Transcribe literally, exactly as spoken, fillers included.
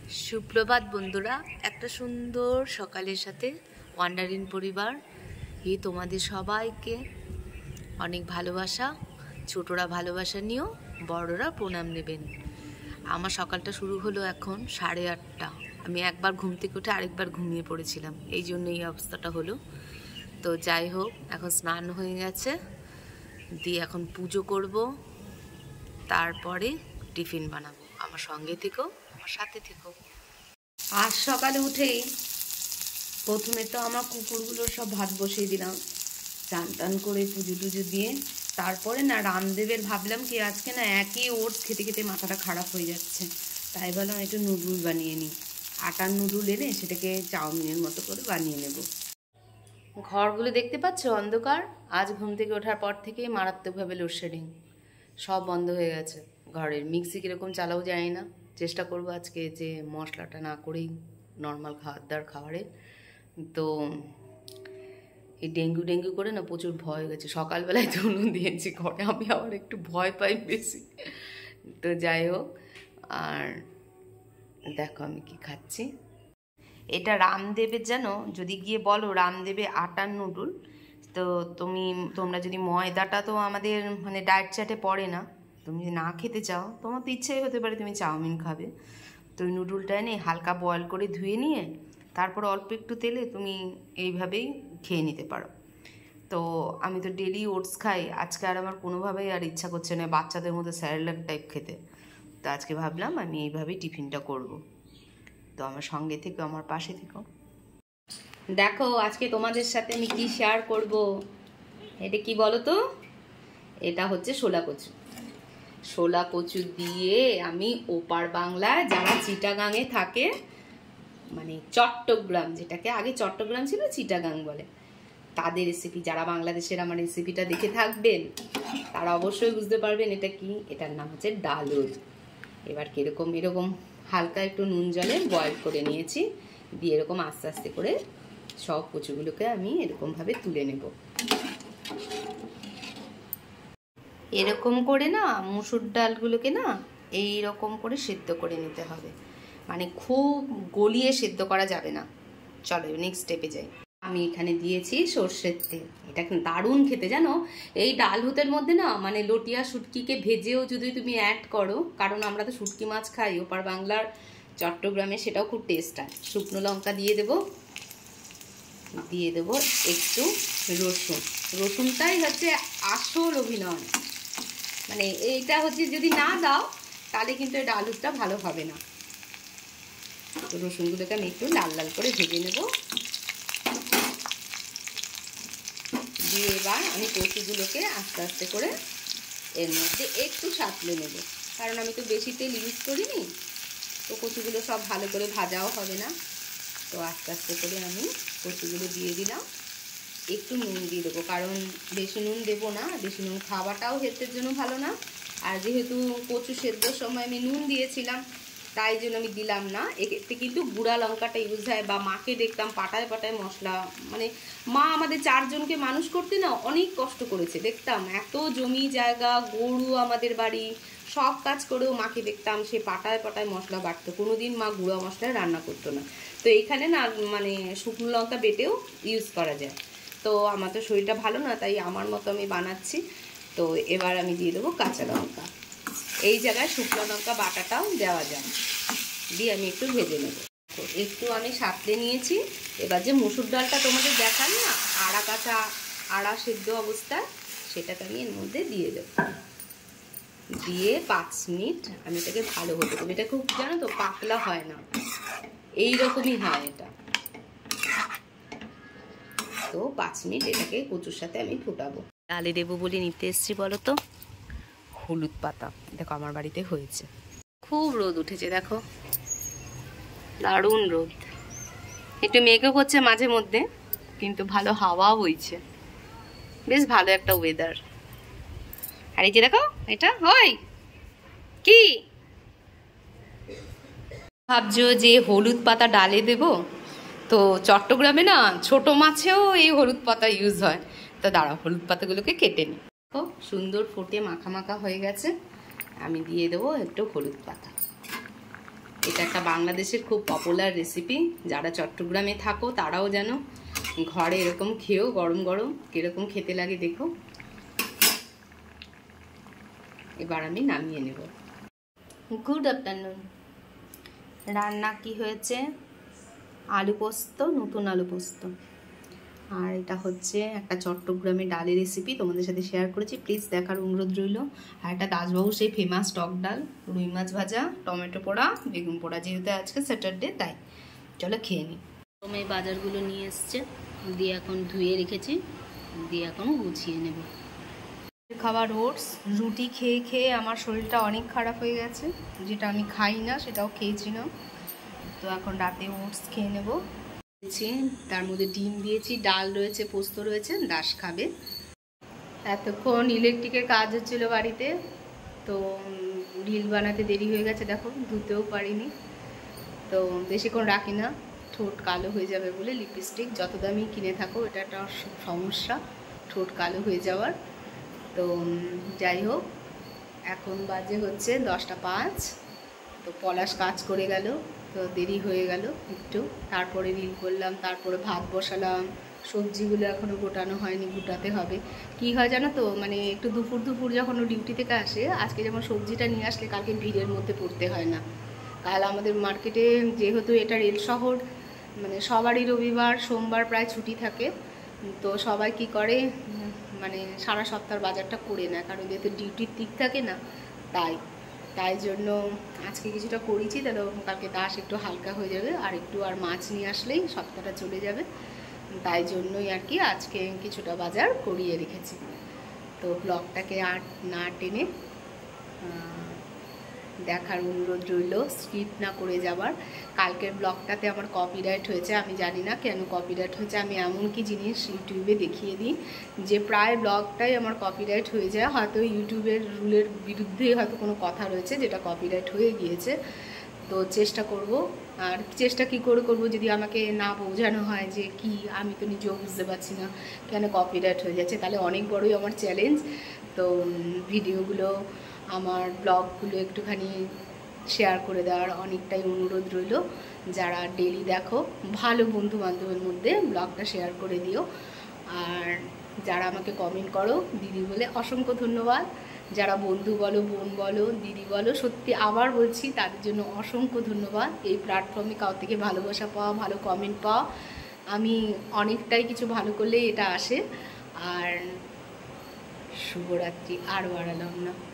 সুপ্রভাত বন্ধুরা, একটা সুন্দর সকালের সাথে ওয়ান্ডারিন পরিবার এই তোমাদের সবাইকে অনেক ভালোবাসা। ছোটরা ভালোবাসা নিয়েও বড়রা প্রণাম নেবেন। আমার সকালটা শুরু হলো এখন সাড়ে আটটা। আমি একবার ঘুম থেকে উঠে আরেকবার ঘুমিয়ে পড়েছিলাম, এই জন্য এই অবস্থাটা হলো। তো যাই হোক, এখন স্নান হয়ে গেছে, দিয়ে এখন পুজো করব, তারপরে টিফিন বানাবো। আমার সঙ্গে থেকো, আমার সাথে থেকো। আজ সকালে উঠেই প্রথমে তো আমার কুকুরগুলো সব ভাত বসিয়ে দিলাম, চান টান করে পুজো টুজো দিয়ে। তারপরে না রামদেবের ভাবলাম কি আজকে না একই ওটস খেতে খেতে মাথাটা খারাপ হয়ে যাচ্ছে, তাই ভাবলাম একটু নুডল বানিয়ে নিই। আটার নুডল এনে সেটাকে চাউমিনের মতো করে বানিয়ে নেব। ঘরগুলো দেখতে পাচ্ছ অন্ধকার। আজ ঘুম থেকে ওঠার পর থেকে মারাত্মকভাবে লোডশেডিং, সব বন্ধ হয়ে গেছে। ঘরের মিক্সি কীরকম চালাও যায় না। চেষ্টা করব আজকে যে মশলাটা না করেই নর্মাল খাবার দাবার খাবারে। তো এই ডেঙ্গু ডেঙ্গু করে না প্রচুর ভয় হয়ে গেছে। সকালবেলায় তো নুন দিয়েছি ঘরে, আমি আবার একটু ভয় পাই বেশি। তো যাই হোক, আর দেখো আমি কি খাচ্ছি। এটা রামদেবের, জানো যদি গিয়ে বলো রামদেবে আটার নুডল, তো তুমি তোমরা যদি ময়দাটা তো আমাদের মানে ডায়েট চার্টে পড়ে না, তুমি যদি না খেতে চাও, তোমার তো ইচ্ছাই হতে পারে তুমি চাউমিন খাবে, তো ওই নুডলটা এনে হালকা বয়েল করে ধুয়ে নিয়ে তারপর অল্প একটু তেলে তুমি এইভাবেই খেয়ে নিতে পারো। তো আমি তো ডেলি ওটস খাই, আজকে আর আমার কোনোভাবেই আর ইচ্ছা করছে না বাচ্চাদের মধ্যে স্যারেলাক টাইপ খেতে। তো আজকে ভাবলাম আমি এইভাবেই টিফিনটা করব। তো আমার সঙ্গে থেকে, আমার পাশে থেকো। দেখো আজকে তোমাদের সাথে আমি কি শেয়ার করব। এটা কি বলো তো, এটা হচ্ছে শোলা কচু। শোলা কচু দিয়ে আমি ওপার বাংলায় যারা চিটাগাঙে থাকে, মানে চট্টগ্রাম, যেটাকে আগে চট্টগ্রাম ছিল চিটাগাং বলে, তাদের রেসিপি, যারা বাংলাদেশের আমার রেসিপিটা দেখে থাকবেন তারা অবশ্যই বুঝতে পারবেন এটা কি। এটার নাম হচ্ছে ডালুর। এবার কিরকম, এরকম হালকা একটু নুন জলে বয়েল করে নিয়েছি, দিয়ে এরকম আস্তে আস্তে করে সব কচুগুলোকে আমি এরকমভাবে তুলে নেব। এরকম করে না মুসুর ডালগুলোকে না এই রকম করে সেদ্ধ করে নিতে হবে, মানে খুব গলিয়ে সেদ্ধ করা যাবে না। চলো নেক্সট স্টেপে যাই। আমি এখানে দিয়েছি সর্ষের তেল। এটা কিন্তু দারুণ খেতে, জানো। এই ডাল হুতের মধ্যে না মানে লটিয়া শুটকিকে ভেজেও যদি তুমি অ্যাড করো, কারণ আমরা তো শুটকি মাছ খাই ওপার বাংলার চট্টগ্রামে, সেটাও খুব টেস্ট হয়। শুকনো লঙ্কা দিয়ে দেবো, দিয়ে দেবো একটু রসুন। রসুনটাই হচ্ছে আসল অভিনয়, মানে এইটা হচ্ছে যদি না দাও তাহলে কিন্তু এই ডাল হুতটা ভালো হবে না। তো রসুনগুলোকে আমি একটু লাল লাল করে ভেজে নেব, দিয়ে এবার আমি কচুগুলোকে আস্তে আস্তে করে এর মধ্যে একটু সাঁতলে নেব, কারণ আমি তো বেশি তেল ইউজ করিনি, তো কচুগুলো সব ভালো করে ভাজাও হবে না। তো আস্তে আস্তে করে আমি কচুগুলো দিয়ে দিলাম, একটু নুন দিয়ে দেবো, কারণ বেশি নুন দেবো না, বেশি নুন খাওয়াটাও হেলথের জন্য ভালো না। আর যেহেতু কচু সেদ্ধর সময় আমি নুন দিয়েছিলাম, তাই জন্য আমি দিলাম না। এক্ষেত্রে কিন্তু গুঁড়া লঙ্কাটা ইউজ হয়, বা মাকে দেখতাম পাটায় পাটায় মশলা, মানে মা আমাদের চারজনকে মানুষ করতে না অনেক কষ্ট করেছে, দেখতাম এত জমি জায়গা, গরু আমাদের বাড়ি, সব কাজ করেও মাকে দেখতাম সে পাটায় পাটায় মশলা বাটতো, কোনোদিন মা গুঁড়া মশলায় রান্না করতো না। তো এইখানে না মানে শুকনো লঙ্কা বেটেও ইউজ করা যায়। তো আমার তো শরীরটা ভালো না, তাই আমার মতো আমি বানাচ্ছি। তো এবার আমি দিয়ে দেবো কাঁচা লঙ্কা, এই জায়গায় শুকনো লঙ্কা বাটাটাও দেওয়া যায়, দিয়ে আমি একটু ভেজে নেব। তো একটু আমি সাঁতলে নিয়েছি। এবার যে মুসুর ডালটা তোমাদের দেখান না আড়া কাঁচা আড়া সেদ্ধ অবস্থায়, সেটাকে আমি এর মধ্যে দিয়ে দেবো, দিয়ে পাঁচ মিনিট আমি এটাকে ভালো হতে দেবো। এটা খুব, জানো তো, পাতলা হয় না, এইরকমই হয় এটা। তো পাঁচ মিনিট এটাকে কচুর সাথে আমি ফুটাবো। ডালে দেবো বলে নিতে এসছি বলো তো হলুদ পাতা। দেখো আমার বাড়িতে হয়েছে, খুব রোদ উঠেছে, দেখো দারুণ রোদ। একটু মেঘও করছে মাঝে মধ্যে, কিন্তু ভালো হাওয়াও হয়েছে, বেশ ভালো একটা ওয়েদার। আর এই যে দেখো এটা হয় কি, ভাবছো যে হলুদ পাতা ডালে দেবো, তো চট্টগ্রামে না ছোট মাছেও এই হলুদ পাতা ইউজ হয়। তো দাঁড়াও হলুদ পাতাগুলোকে কেটে নিই। খুব সুন্দর ফুটে মাখা মাখা হয়ে গেছে, আমি দিয়ে দেবো একটু হলুদ পাতা। এটা এটা একটা বাংলাদেশের খুব পপুলার রেসিপি, যারা চট্টগ্রামে থাকো তারাও যেন ঘরে এরকম খেয়েও গরম গরম কীরকম খেতে লাগে দেখো। এবার আমি নামিয়ে নেব। Good afternoon. রান্না কি হয়েছে? আলু পোস্ত, নতুন আলু পোস্ত। আর এটা হচ্ছে একটা চট্টগ্রামের ডালের রেসিপি, তোমাদের সাথে শেয়ার করেছি, প্লিজ দেখার অনুরোধ রইল। আর একটা দাসবাবু সেই ফেমাস টক ডাল, রুই মাছ ভাজা, টমেটো পোড়া, বেগুন পোড়া, যেহেতু আজকে স্যাটারডে তাই। চলো খেয়ে নিই। প্রথমে বাজারগুলো নিয়ে এসছে, দিয়ে এখন ধুয়ে রেখেছি, দিয়ে এখন গুছিয়ে নেব। খাবার ওটস, রুটি খেয়ে খেয়ে আমার শরীরটা অনেক খারাপ হয়ে গেছে, যেটা আমি খাই না সেটাও খেয়েছিলাম। তো এখন রাতে ওটস খেয়ে নেব। তার মধ্যে ডিম দিয়েছি, ডাল রয়েছে, পোস্ত রয়েছে, দাস খাবে। এতক্ষণ ইলেকট্রিকের কাজ হচ্ছিল বাড়িতে, তো রিল বানাতে দেরি হয়ে গেছে, দেখো ধুতেও পারিনি। তো বেশিক্ষণ রাখি না, ঠোঁট কালো হয়ে যাবে বলে। লিপস্টিক যত দামি কিনে থাকো, এটা একটা সমস্যা, ঠোঁট কালো হয়ে যাওয়ার। তো যাই হোক, এখন বাজে হচ্ছে দশটা পাঁচ। তো পলাশ কাজ করে গেল, তো দেরি হয়ে গেল একটু। তারপরে রিল করলাম, তারপরে ভাত বসালাম। সবজিগুলো এখনও গোটানো হয়নি, গোটাতে হবে। কি হয় জানো তো, মানে একটু দুপুর দুপুর যখন ও ডিউটি থেকে আসে, আজকে যেমন সবজিটা নিয়ে আসলে কালকে ভিড়ের মধ্যে পড়তে হয় না। কাল আমাদের মার্কেটে যেহেতু এটা রেল শহর, মানে সবারই রবিবার সোমবার প্রায় ছুটি থাকে, তো সবাই কি করে মানে সারা সপ্তাহের বাজারটা করে নেয়, কারণ যেহেতু ডিউটির দিক থাকে না, তাই তাই জন্য আজকে কিছুটা করেছি, তাহলে কালকে দাস একটু হালকা হয়ে যাবে, আর একটু আর মাছ নিয়ে আসলেই সপ্তাহটা চলে যাবে। তাই জন্যই আর কি আজকে কিছুটা বাজার করিয়ে রেখেছি। তো ব্লগটাকে আর না টেনে দেখার অনুরোধ রইল, স্কিপ না করে যাবার। কালকের ব্লগটাতে আমার কপিরাইট হয়েছে, আমি জানি না কেন কপিরাইট হয়েছে। আমি এমন কি জিনিস ইউটিউবে দেখিয়ে দিই যে প্রায় ব্লগটাই আমার কপিরাইট হয়ে যায়। হয়তো ইউটিউবের রুলের বিরুদ্ধে হয়তো কোনো কথা রয়েছে যেটা কপিরাইট হয়ে গিয়েছে। তো চেষ্টা করব, আর চেষ্টা কি করে করব যদি আমাকে না বোঝানো হয় যে কি, আমি তো নিজেও বুঝতে পারছি না কেন কপিরাইট হয়ে যাচ্ছে। তাহলে অনেক বড়ই আমার চ্যালেঞ্জ। তো ভিডিওগুলো, আমার ব্লগগুলো একটুখানি শেয়ার করে দেওয়ার অনেকটাই অনুরোধ রইল। যারা ডেলি দেখো, ভালো বন্ধু বান্ধবের মধ্যে ব্লগটা শেয়ার করে দিও। আর যারা আমাকে কমেন্ট করো দিদি বলে, অসংখ্য ধন্যবাদ। যারা বন্ধু বলো, বোন বলো, দিদি বলো, সত্যি আবার বলছি তাদের জন্য অসংখ্য ধন্যবাদ। এই প্ল্যাটফর্মে কাউ থেকে ভালোবাসা পাওয়া, ভালো কমেন্ট পাওয়া, আমি অনেকটাই কিছু ভালো করলেই এটা আসে। আর শুভরাত্রি, আর বাড়ালাম না।